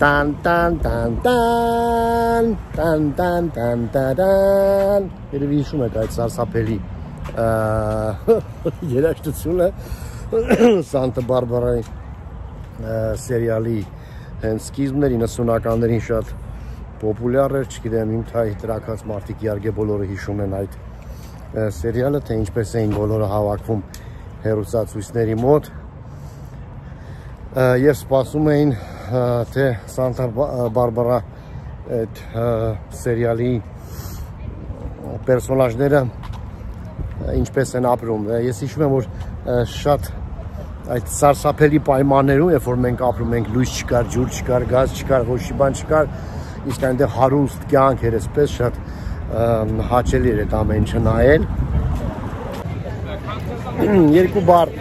Տան տան տան տան տան տան տան տան երևի հիշում եք այդ սարսափելի երաժշտությունը Սանտա Բարբարայի սերիալի հենց սկիզբներին 90-ականներին շատ պոպուլյար էր, չգիտեմ իմ թայ տրակած մարդիկ իհարկե բոլորը հիշում են այդ սերիալը, թե ինչպես էին բոլորը հավաքվում հեռուստացույցների մոտ եւ սպասում էին թե Սանտա Բարբարա այդ սերիալի պերսոնաժները ինչպես են ապրում։ Ես հիշում եմ, որ շատ այդ սարսափելի պայմաններում, երբ որ մենք ապրում ենք, լույս չկար, ջուր չկար, գազ չկար, ոչ մի բան չկար, իսկ այնտեղ հարուստ կյանք էր, այսպես շատ հաճելի էր այդ ամեն ինչը նայել։ Երկու բառ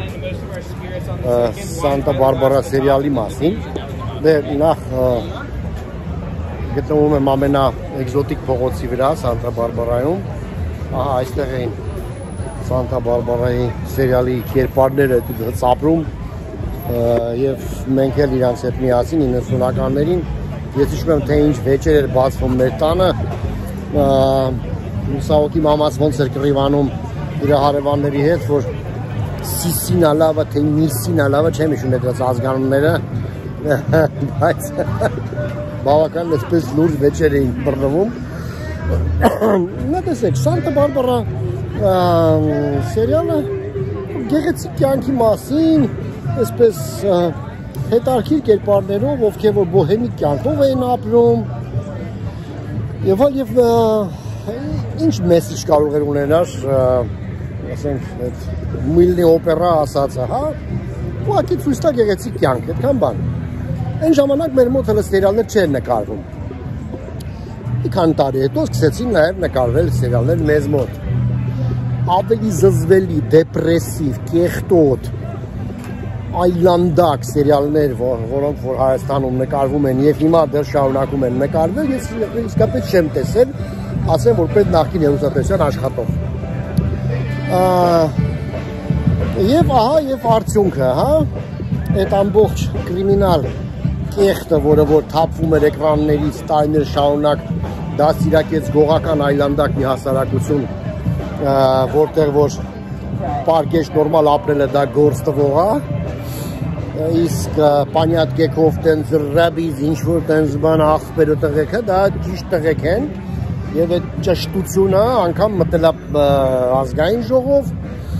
Սանտա Բարբարա սերիալի մասին, դե նախ գտնվում եմ ամենա էկզոտիկ փողոցի վրա Սանտա Բարբարայում, ահա այստեղ էին Սանտա Բարբարայի սերիալի կերպարները ծապրում եւ մենք էլ իրանց հետ միասին 90-ականներին ես հիշում եմ թե ինչ վեճեր էր բացվում մեր տանը Մուսաոկի մամաց ոնց էր կռիվանում իր հարևանների հետ որ Սիսինա լավա թե Միսինա լավա չեմ հիշում այդ ազգանունները բայց բավական այսպես լուրջ վեճեր էին բռնվում նա տեսեք Սանտա Բարբարա սերիալը գեղեցիկ կյանքի մասին այսպես հետարքիր կերպարներով ովքեր որ բոհեմիկ կյանքով էին ապրում եւ ինչ մեսեջ կարող էր ունենալ ասենք այդ միլնի օպերա ասածը հա ուղղակի ցույց տա գեղեցիկ կյանք այդքան բան այն ժամանակ մեր մոտ հələ սերիալներ չեն նկարվում մի քանի տարի հետո սկսեցին նաեւ նկարվել սերիալներ մեզ մոտ ավելի զզվելի դեպրեսիվ կեղտոտ այլանդակ սերիալներ որոնք որ Հայաստանում նկարվում են եւ հիմա դեռ շարունակում են նկարվել ես իսկապես չեմ տեսել ասեմ որ պետք նախկին հերոսատեսյան աշխատող եւ ահա եւ արդյունքը հա այդ ամբողջ կրիմինալ կեղտը որը որ թափվում էր էկրաններից տարիներ շարունակ դաստիարակեց գողական այլանդակ մի հասարակություն որտեղ որ պարկեշ նորմալ ապրելը դա գործ տվող է իսկ պանյատ գեքով տենց ռաբիզ ինչ-որ տենց բան աղբեր ու տղեկը դա ճիշտ տղեկ են և այդ ճշտությունը անգամ մտել ազգային ժողով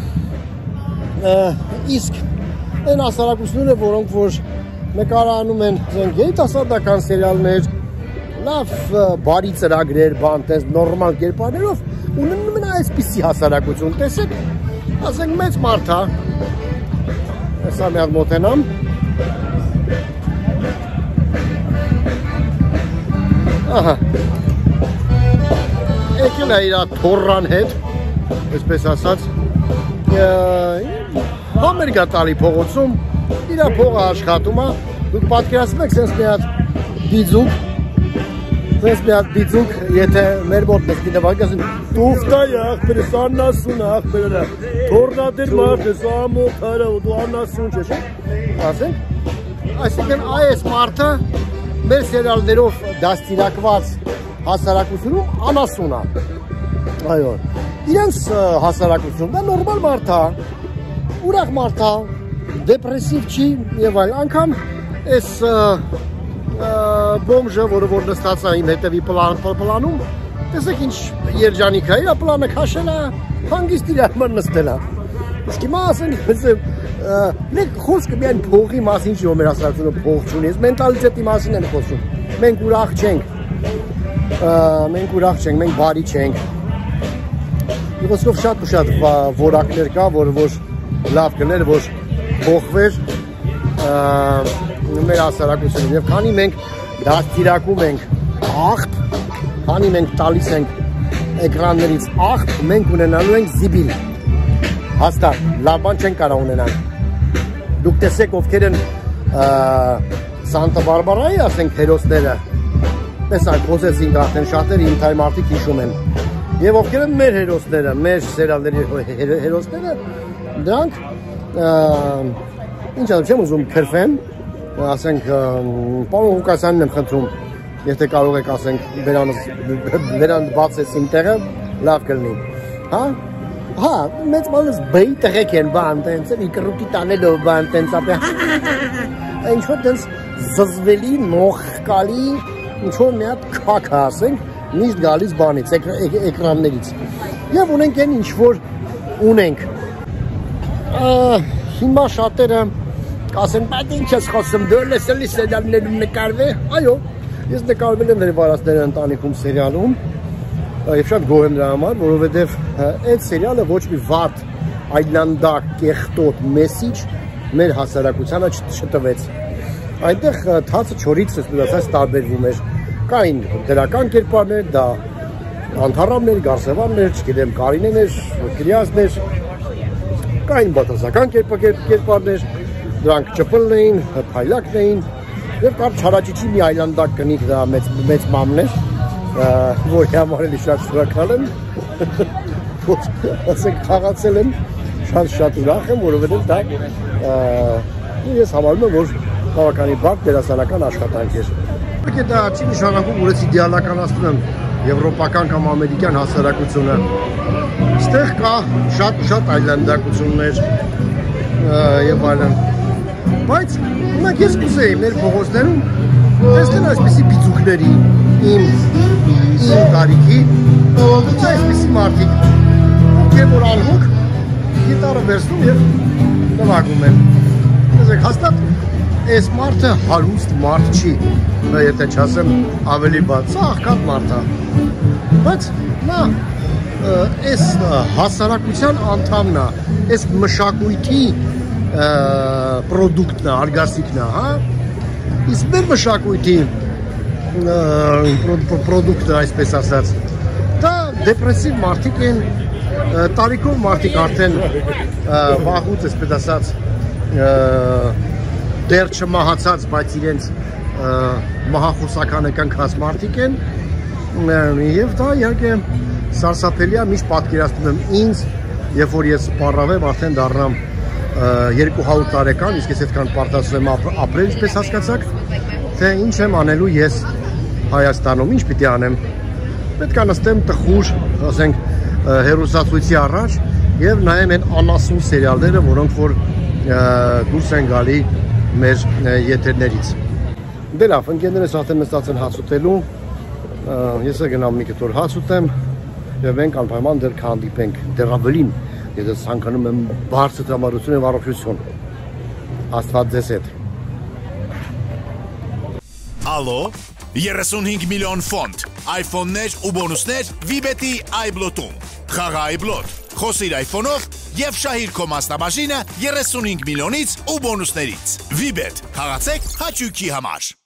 իսկ այն հասարակությունները որոնք որ նկարանում են երիտասարդական սերիալներ լավ բարի ծրագրեր բան տես նորմալ կերպարներով ունենում են այսպիսի հասարակություն տեսեք ասենք մեծ մարդ է հեսա մի հատ մոտենամ ահա եկել է իր թորրան հետ այսպես ասած համերգա տալի փողոցում իր փողը աշխատում է դուք պատկերացնում եք սենց մի հատ դիձուկ եթե մեր մոտ նստի նվագ ասեն տուֆտայ աղբերս աննասուն աղբերը թորնադեր մարդ ես ամոթարը դու աննասուն չես ասենք այսինքն այս մարդը մեր սերիալներով դաստիարակված հասարակությունում անասուն է այո իրենց հասարակությունում դա նորմալ մարդ է ուրախ մարդ է դեպրեսիվ չի եւ այլ անգամ այս բոմժը որը որ նստած է իմ հետևի պլանում տեսեք ինչ երջանիկ է իր պլանը քաշել է հանգիստ իր համար նստել է իսկ հիմա ասենք մենք խոսքը միայն փողի մասին չի որ մեր հասարակությունը փող չունի մենտալիտետի մասին են խոսում մենք ուրախ չենք մենք բարի չենք Ոսկով շատ ու շատ որակներ կա, որ լավ կներ, որ փոխվեր մեր հասարակությունում եւ քանի մենք դաստիարակում ենք աղբ, քանի մենք տալիս ենք էկրաններից աղբ, մենք ունենալու ենք զիբիլ։ Հաստատ, լավ բան չենք կարող ունենալ։ Դուք տեսեք ովքեր են Սանտա Բարբարայի, ասենք հերոսները, տեսանք, խոսեցինք արդեն շատերը իմ թայ մարդիկ հիշում են։ Եվ ովքեր են մեր հերոսները, մեր սերիալների հերոսները, դրանք ինչ ասեմ, չեմ ուզում քրֆեմ, ասենք պարոն Ղուկասյանն եմ խնդրում, եթե կարող եք ասենք վերան բացես իմ տեղը, լավ կլինի։ Հա? Հա, մեծ մանս բեի տղեկ են բան տենց, մի կրուտի տանելով բան տենց ապե։ Ինչ-որ տենց զզվելի, նողկալի, ինչ-որ մի հատ քաք ասենք, միշտ գալիս բանից, էկրաններից։ Եվ ունենք են ինչ-որ ունենք։ Հիմա շատերը կասեն, բայց ինչ ես խոսում, դու լսելի սերիալներում նկարվե։ Այո, ես նկարվել եմ վերվարածները ընտանիքում սերիալում և շատ գոհ եմ դրա համար, որովհետև այդ սերիալը ոչ մի վատ, այլանդակ, կեղտոտ մեսիջ մեր հասարակությանը չտվեց։ Այնտեղ թացը չորից տարբերվում էր, կային դրական կերպարներ, դա Անթարամներ, Գարսևաններ, չգիտեմ, Կարինեներ, Կրիազներ, կային բացասական կերպարներ, դրանք ճպլն էին, փայլակն էին, և կար չարաճիճի մի այլանդակ կնիկ դա մեծ մամն էր, որի համար էլի շատ շնորհակալ եմ, ասենք խաղացել եմ, շատ ուրախ եմ, որովհետև դա ես համարում եմ, որ բավականի բարդ դերասանական աշխատանք էր։ Իհարկե դա չի նշանակում, որ ես իդեալականացնում եմ եվրոպական կամ ամերիկյան հասարակությունը։ Այստեղ կա շատ այլանդակություններ եւ այլն։ Բայց ունակ ես կուզեի մեր փողոցներում տեսնել այսպիսի բիծուկների իմ տարիքի այսպիսի մարդիկ, ովքեր որ անհոգ գիտարը վերցնում եւ նվագում են։ Տեսեք, հաստատ այս մարդը հարուստ մարդ չի, եթե չասեմ ավելի բաց, սա աղքատ մարդ է, բայց նա այս հասարակության անդամն է, այս մշակույթի պրոդուկտն է, արգասիքն է, հա, իսկ մեր մշակույթի պրոդուկտը, այսպես ասած, դա դեպրեսիվ մարդիկ են, տարիքով մարդիկ արդեն վաղուց, այսպես ասած, դեր չմահացած, բայց իրենց մահախոսականը կնքած մարդիկ են և դա իհարկե սարսափելի է, միշտ պատկերացնում եմ ինձ, երբ որ ես պառավեմ, արդեն դառնամ 200 տարեկան, իսկ ես այդքան պարտացել եմ ապրել, ինչպես հասկացաք, թե ինչ եմ անելու ես Հայաստանում, ինչ պիտի անեմ, պետք է նստեմ տխուր, ասենք, հեռուստացույցի առաջ և նայեմ այն անասուն սերիալները, որոնք որ դուրս են գալի մեր եթերներից։ Դե լավ, ընկերներս արդեն նստած են հաց ուտելու, ես գնամ մի կտոր հաց ուտեմ և մենք անպայման դեռ կհանդիպենք, դեռ ավելին, ես ցանկանում եմ բարձր տրամադրություն և առողջություն։ Աստված ձեզ հետ։ Ալո, 35 միլիոն ֆոնտ, iPhone-ներ ու բոնուսներ Վիբետի iBlot-ում։ Խաղա iBlot, խոսիր iPhone-ով և շահիր քո մասնաբաժինը 35 միլիոնից ու բոնուսներից։ Վիբետ, խաղացեք հաճույքի համար։